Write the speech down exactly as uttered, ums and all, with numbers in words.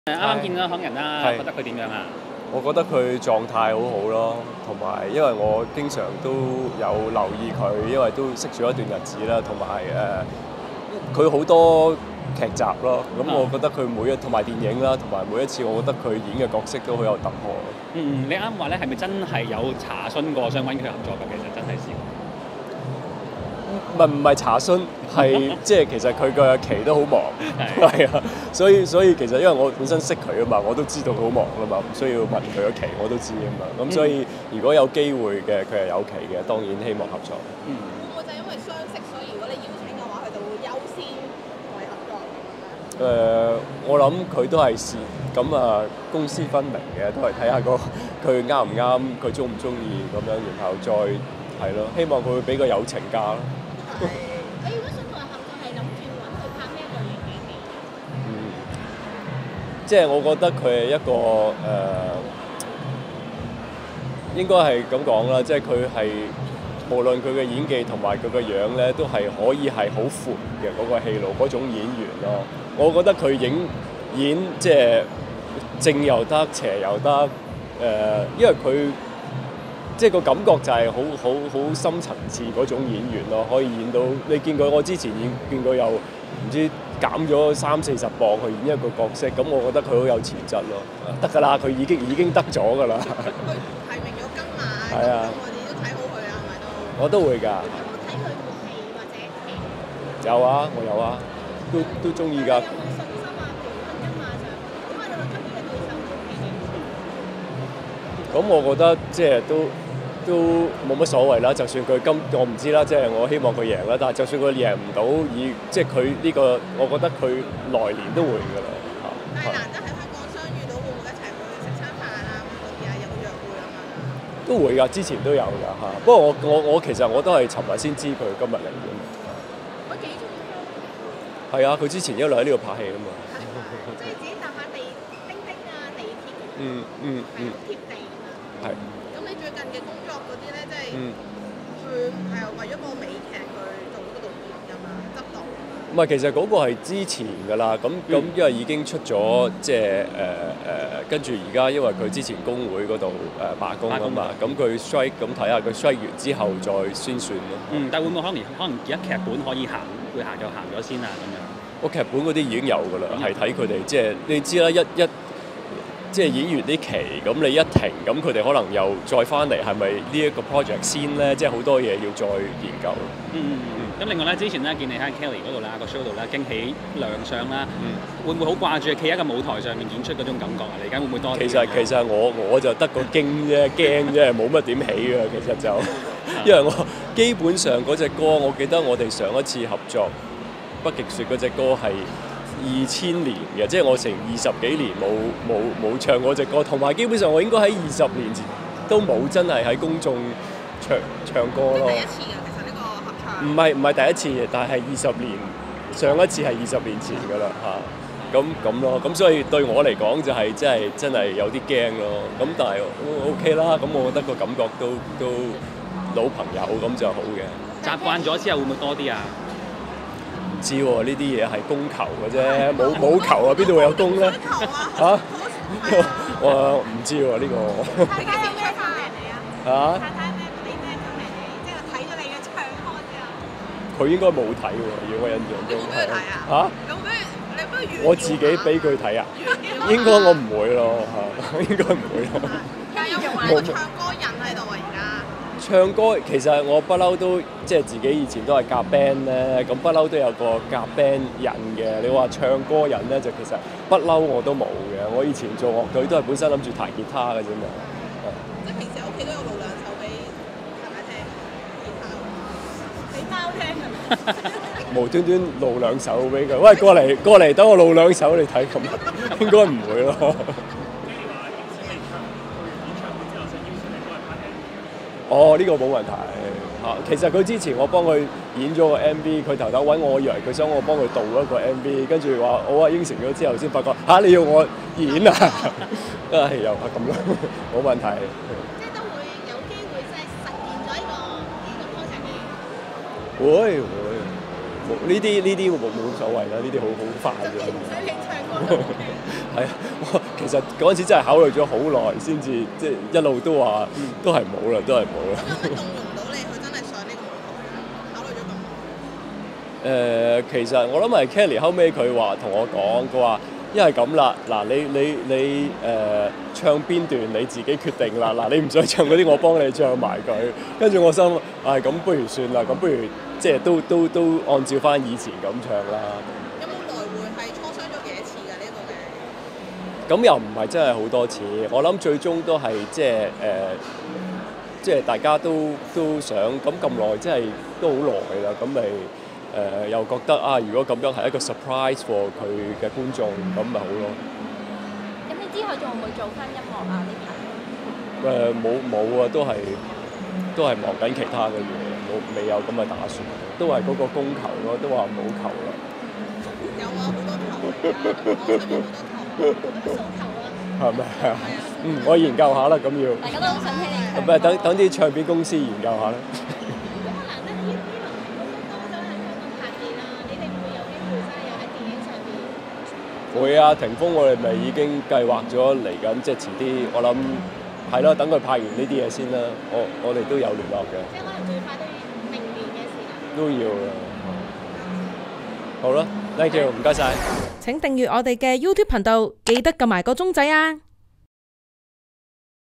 誒啱啱見到香港人啦， 係覺得佢點樣啊？ 我覺得佢狀態好好咯，同埋因為我經常都有留意佢，因為都識咗一段日子啦，同埋誒佢好多劇集咯，咁我覺得佢每一同埋電影啦，同埋每一次我覺得佢演嘅角色都好有突破。 嗯，你啱話咧，係咪真係有查詢過想揾佢合作㗎？其實真係試過。 唔係唔係查詢，係即係其實佢嘅期都好忙，係啊，所以所以其實因為我本身識佢啊嘛，我都知道佢好忙啦嘛，唔需要問佢嘅期我都知啊嘛，咁所以如果有機會嘅，佢係有期嘅，當然希望合作。 嗯。 會唔會就係因為相識，所以如果你邀請嘅話，佢就會優先同你合作咁樣？ 誒、呃，我諗佢都係試咁啊，公私分明嘅，都係睇下個佢啱唔啱，佢中唔中意咁樣，然後再係咯，希望佢會俾個友情價咯。 你如果想同佢合作，係諗住揾佢拍咩類型嘅戲？ 嗯，即係我覺得佢係一個誒、呃，應該係咁講啦，即係佢係無論佢嘅演技同埋佢嘅樣咧，都係可以係好闊嘅嗰個戲路嗰種演員咯。我覺得佢影演即係正又得，邪又得，誒、呃，因為佢。即係個感覺就係好好好深層次嗰種演員咯，可以演到你見過我之前演見過有唔知減咗三四十磅去演一個角色，咁我覺得佢好有潛質咯，得㗎啦，佢已經已經得咗㗎啦。 佢提名咗金馬， 係啊， 我哋都睇好佢啊，係咪都？ 我都會㗎。 有冇睇佢部戲或者劇？ 有啊，我有啊，都都中意㗎。 有冇信心啊？譬如揾金馬獎，因為你話今年嘅對手都幾勁。 咁我覺得即係都。都冇乜所謂啦，就算佢今我唔知啦，即係我希望佢贏啦。但係就算佢贏唔到，以即係佢呢個，我覺得佢來年都會㗎啦。 但係難得喺香港相遇到，會唔會一齊去食餐飯啊？咁嗰啲啊，有冇約會咁樣？ 都會㗎，之前都有㗎嚇。不過我我我其實我都係尋日先知佢今日嚟嘅。 我幾中意香港。 係啊，佢之前一路喺呢度拍戲㗎嘛。 即係自己搭下地叮叮啊、地鐵。 嗯嗯嗯。 貼地咁樣。 係。 你最近嘅工作嗰啲咧，即係嗯佢係為咗個美劇去做嗰個導演㗎嘛，執導。 唔係，其實嗰個係之前㗎啦。咁咁、嗯、因為已經出咗，即係誒誒，跟住而家因為佢之前工會嗰度誒罷工啊嘛，咁佢 strike 咁睇下佢 strike 完之後再宣算咯。 嗯，但會唔會可能可能而家劇本可以行，會行就行咗先啊咁樣？ 個劇本嗰啲已經有㗎啦，係睇佢哋即係你知啦，一一。即係演完啲期，咁你一停，咁佢哋可能又再翻嚟，係咪呢一個 project 先咧？即係好多嘢要再研究。 嗯嗯嗯。咁另外咧，之前咧見你喺 Kelly 嗰度啦，個 show 度啦，驚喜亮相啦， 嗯、 會唔會好掛住企喺個舞台上面演出嗰種感覺啊？你而家會唔會多啲？ 其實其實我我就得個驚啫，驚啫，冇乜點起嘅。其實就因為我基本上嗰隻歌，我記得我哋上一次合作《北極雪》嗰隻歌係二千年嘅，即係我成二十幾年冇冇冇唱過隻歌，同埋基本上我應該喺二十年前都冇真係喺公眾唱唱歌咯。 第一次㗎，其實呢個合唱。唔係唔係第一次，但係二十年上一次係二十年前㗎啦嚇。咁咁咯，咁所以對我嚟講就係真係真係有啲驚咯。咁但係 O K 啦，咁我覺得個感覺都都老朋友咁就好嘅。 習慣咗之後會唔會多啲啊？ 唔知喎，呢啲嘢係供求嘅啫，冇冇球啊，邊度會有供咧？嚇！我唔知喎呢個。 太太有咩方面嚟啊？ 嚇！ 太太咩俾咩方面嚟？即係睇咗你嘅唱歌之後。 佢應該冇睇喎，如果我印象中係。嚇！ 咁不如你不如。 我自己俾佢睇啊？應該我唔會咯嚇，應該唔會咯。 但係有冇一個唱歌人喺度啊？而家？ 唱歌其實我不嬲都即係自己以前都係夾 band 咧，咁不嬲都有個夾 band 人嘅。你話唱歌人咧，就其實不嬲我都冇嘅。我以前做樂隊都係本身諗住彈吉他嘅啫嘛。 即係平時喺屋企都有露兩手俾大家聽吉他，俾貓聽係咪？ 無端端露兩手俾佢，喂過嚟過嚟，等我露兩手你睇咁，應該唔會咯。哦，呢、這個冇問題嚇。其實佢之前我幫佢演咗個 M V，佢頭頭揾我，以為佢想我幫佢導一個 M V，跟住話我話應承咗之後，先發覺嚇、啊、你要我演啊，啊又係咁咯，冇問題。 即係都會有機會即係實現咗呢個呢個 project 嘅。 會會冇呢啲呢啲冇冇所謂啦，呢啲好好快嘅。 唔使你唱歌。 係啊，我其實嗰陣時真係考慮咗好耐，先至即係一路都話都係冇啦，都係冇啦。 咁有乜動容到你佢真係上呢個舞台啊？考慮咗咁耐。 誒、呃，其實我諗係 Kelly 後尾佢話同我講，佢話一係咁啦，嗱你你你誒、呃、唱邊段你自己決定啦，嗱你唔想唱嗰啲我幫你唱埋佢，跟住我心唉咁、哎、不如算啦，咁不如即係都都都按照翻以前咁唱啦。 有冇來回係磋商咗幾多次㗎？呢、這個嘅？ 咁又唔係真係好多次，我諗最終都係即係誒，即係大家都都想咁咁耐，即係都好耐啦，咁咪誒又覺得啊，如果咁樣係一個 surprise for 佢嘅觀眾，咁咪好咯。 咁你之後仲會唔會做翻音樂啊？呢排？ 誒冇冇啊，都係都係忙緊其他嘅嘢，冇未有咁嘅打算，都係嗰個供求咯，都話冇求啦。 有啊，好多球嚟㗎，我身邊好多球。 好多訴求啊！ 係咪啊？嗯，我研究下啦，咁要。 大家都好想聽你唱。 唔係等等啲唱片公司研究下啦。 咁啊，難得呢啲文藝公司多咗喺香港拍片啦，你哋會唔會有機會真係有喺電影上邊？ 會啊，霆鋒我哋咪已經計劃咗嚟緊，即係遲啲我諗係咯，等佢拍完呢啲嘢先啦。我我哋都有聯絡嘅。 即係可能最快都要明年嘅事啦。 都要啊。好啦，thank you，唔該晒。 請訂閱我哋嘅 YouTube 頻道，記得撳埋個鐘仔啊！